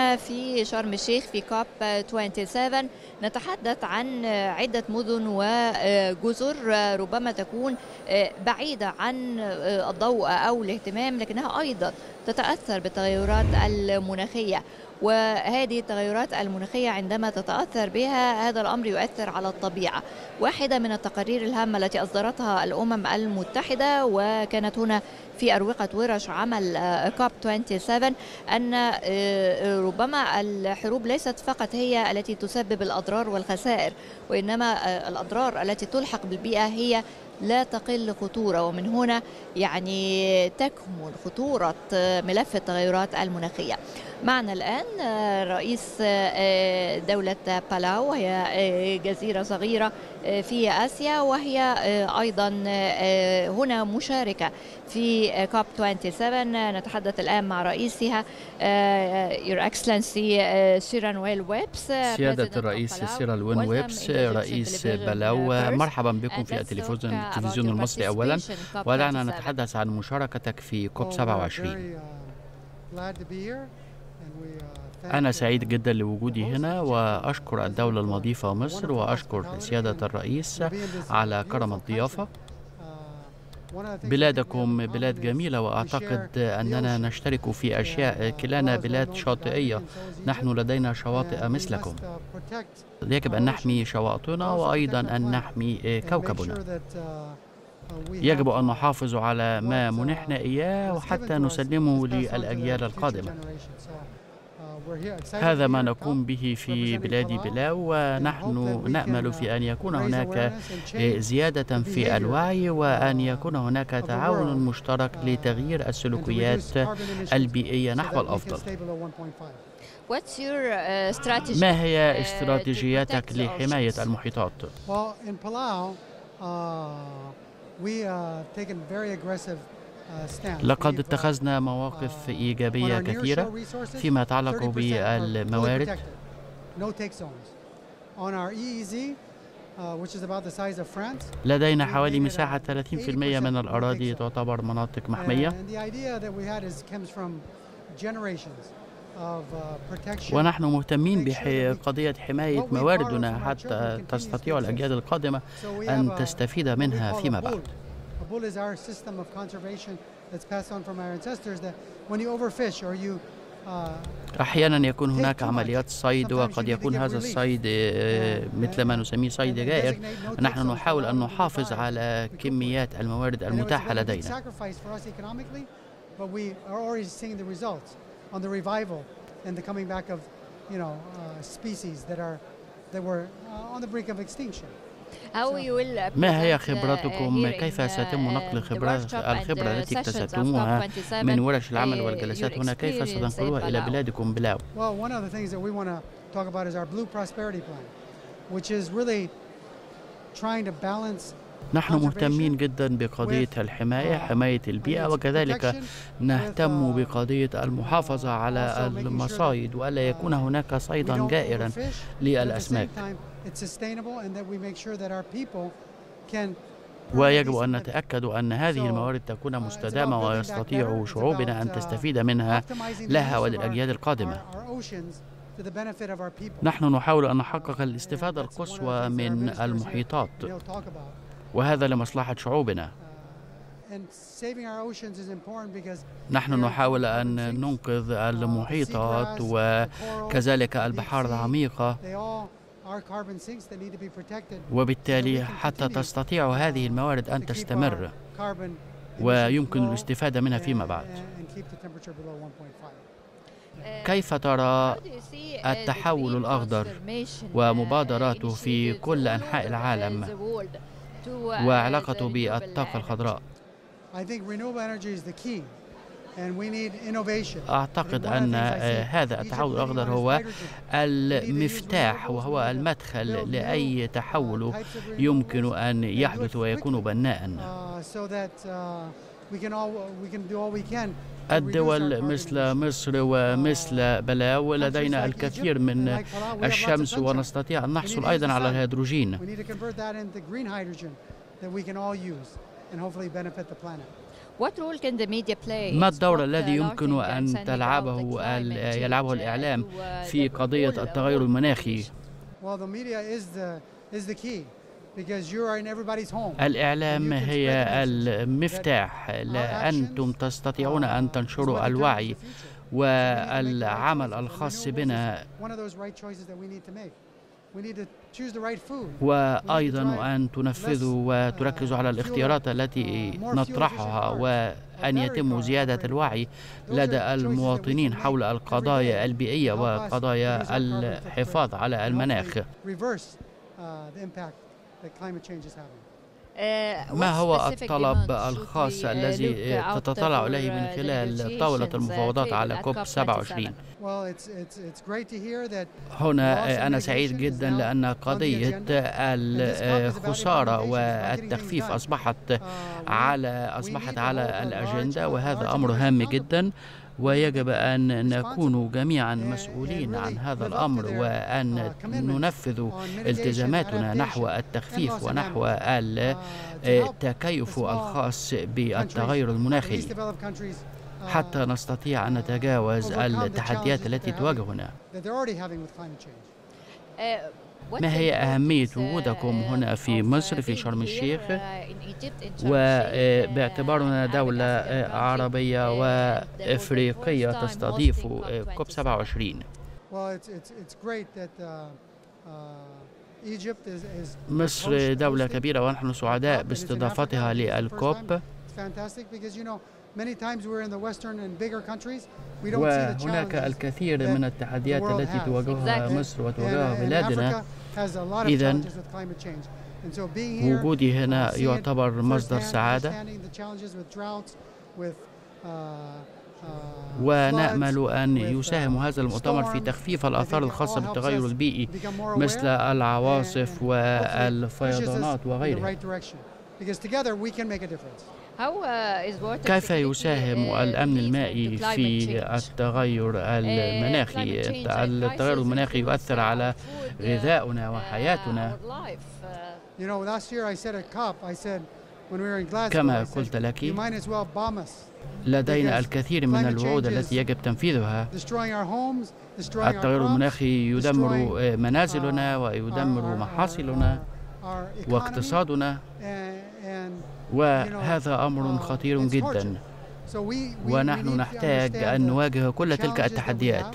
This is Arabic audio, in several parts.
في شرم الشيخ في كوب 27 نتحدث عن عدة مدن وجزر ربما تكون بعيدة عن الضوء أو الاهتمام، لكنها أيضا تتأثر بالتغيرات المناخية. وهذه التغيرات المناخية عندما تتأثر بها هذا الأمر يؤثر على الطبيعة. واحدة من التقارير الهامة التي أصدرتها الأمم المتحدة وكانت هنا في أروقة ورش عمل كوب 27 أن ربما الحروب ليست فقط هي التي تسبب الأضرار والخسائر، وإنما الأضرار التي تلحق بالبيئة هي لا تقل خطورة. ومن هنا يعني تكمن خطورة ملف التغيرات المناخية. معنا الآن رئيس دولة بالاو، وهي جزيرة صغيرة في آسيا، وهي أيضا هنا مشاركة في كوب 27. نتحدث الآن مع رئيسها Your Excellency سيران ويل ويبس. سيادة الرئيس سيران ويل ويبس رئيس بالاو، مرحبا بكم في التلفزيون المصري أولا، ودعنا نتحدث عن مشاركتك في كوب 27. أنا سعيد جدا لوجودي هنا، وأشكر الدولة المضيفة مصر، وأشكر سيادة الرئيس على كرم الضيافة. بلادكم بلاد جميلة، وأعتقد أننا نشترك في أشياء. كلانا بلاد شاطئية، نحن لدينا شواطئ مثلكم. يجب أن نحمي شواطئنا وأيضا أن نحمي كوكبنا. يجب أن نحافظ على ما منحنا إياه وحتى نسلمه للأجيال القادمة. هذا ما نقوم به في بلاد بالاو، ونحن نأمل في أن يكون هناك زيادة في الوعي، وأن يكون هناك تعاون مشترك لتغيير السلوكيات البيئية نحو الأفضل. ما هي استراتيجياتك لحماية المحيطات؟ لقد اتخذنا مواقف إيجابية كثيرة فيما يتعلق بالموارد. لدينا حوالي مساحة 30% من الأراضي تعتبر مناطق محمية، ونحن مهتمين بقضية حماية مواردنا حتى تستطيع الأجيال القادمة أن تستفيد منها فيما بعد. أحيانا يكون هناك عمليات صيد، وقد يكون هذا الصيد مثل ما نسميه صيد جائر. نحن نحاول أن نحافظ على كميات الموارد المتاحة لدينا. ما هي خبراتكم؟ كيف سيتم نقل الخبرة التي اكتسبتموها من ورش العمل والجلسات هنا؟ كيف ستنقلوها إلى بلادكم بالاو؟ نحن مهتمين جدا بقضية الحماية، حماية البيئة، وكذلك نهتم بقضية المحافظة على المصايد، وألا يكون هناك صيدا جائرا للأسماك. ويجب أن نتأكد أن هذه الموارد تكون مستدامة ويستطيع شعوبنا أن تستفيد منها لها وللأجيال القادمة. نحن نحاول أن نحقق الاستفادة القصوى من المحيطات، وهذا لمصلحة شعوبنا. نحن نحاول أن ننقذ المحيطات وكذلك البحار العميقة، وبالتالي حتى تستطيع هذه الموارد أن تستمر ويمكن الاستفادة منها فيما بعد. كيف ترى التحول الأخضر ومبادراته في كل أنحاء العالم وعلاقته بالطاقة الخضراء؟ أعتقد أن هذا التحول الأخضر هو المفتاح وهو المدخل لأي تحول يمكن أن يحدث ويكون بناءً. الدول مثل مصر ومثل بالاو لدينا الكثير من الشمس، ونستطيع أن نحصل أيضا على الهيدروجين. ما الدور الذي يمكن أن يلعبه الإعلام في قضية التغير المناخي؟ الإعلام هي المفتاح، أنتم تستطيعون أن تنشروا الوعي والعمل الخاص بنا، وأيضا أن تنفذوا وتركزوا على الاختيارات التي نطرحها، وأن يتم زيادة الوعي لدى المواطنين حول القضايا البيئية وقضايا الحفاظ على المناخ. ما هو الطلب الخاص الذي تتطلع إليه من خلال طاولة المفاوضات على كوب 27؟ هنا أنا سعيد جدا لأن قضية الخسارة والتخفيف أصبحت على الأجندة، وهذا أمر هام جدا، ويجب أن نكون جميعا مسؤولين عن هذا الأمر، وأن ننفذ التزاماتنا نحو التخفيف ونحو التكيف الخاص بالتغير المناخي حتى نستطيع أن نتجاوز التحديات التي تواجهنا. ما هي أهمية وجودكم هنا في مصر في شرم الشيخ، وباعتبارنا دولة عربية وإفريقية تستضيف كوب 27؟ مصر دولة كبيرة ونحن سعداء باستضافتها للكوب، وهناك الكثير من التحديات التي تواجهها مصر وتواجهها بلادنا. إذن وجودي هنا يعتبر مصدر سعادة، ونأمل أن يساهم هذا المؤتمر في تخفيف الآثار الخاصة بالتغير البيئي مثل العواصف والفيضانات وغيرها. كيف يساهم الأمن المائي في التغير المناخي؟ التغير المناخي يؤثر على غذائنا وحياتنا. كما قلت لك، لدينا الكثير من الوعود التي يجب تنفيذها. التغير المناخي يدمر منازلنا ويدمر محاصيلنا واقتصادنا، وهذا أمر خطير جدا، ونحن نحتاج أن نواجه كل تلك التحديات.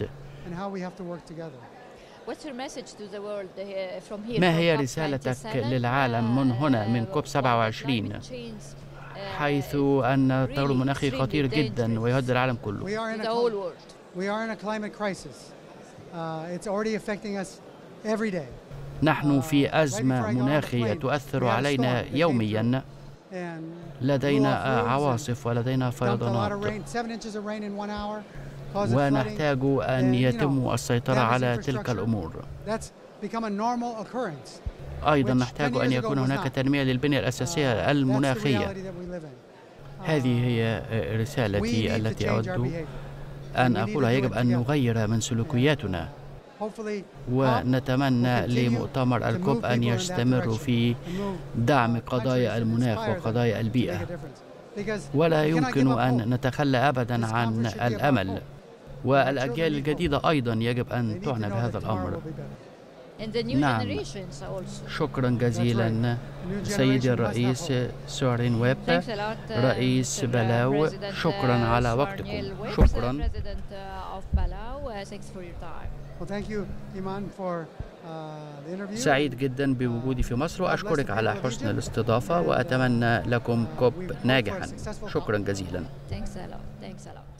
ما هي رسالتك للعالم من هنا من كوب 27، حيث أن التغير المناخي خطير جدا ويهدد العالم كله؟ نحن في أزمة مناخية تؤثر علينا يوميا، لدينا عواصف ولدينا فيضانات، ونحتاج أن يتم السيطرة على تلك الأمور. أيضا نحتاج أن يكون هناك تنمية للبنية الأساسية المناخية. هذه هي رسالتي التي أود أن أقولها. يجب أن نغير من سلوكياتنا، ونتمنى لمؤتمر الكوب أن يستمر في دعم قضايا المناخ وقضايا البيئة، ولا يمكن أن نتخلى أبدا عن الأمل، والأجيال الجديدة أيضا يجب أن تعنى بهذا الأمر. نعم، شكرا جزيلا سيدي الرئيس سورين ويب، رئيس بلاو، شكرا على وقتكم. شكرا. سعيد جدا بوجودي في مصر، وأشكرك على حسن الاستضافة، وأتمنى لكم كوب ناجحا. شكرا جزيلا.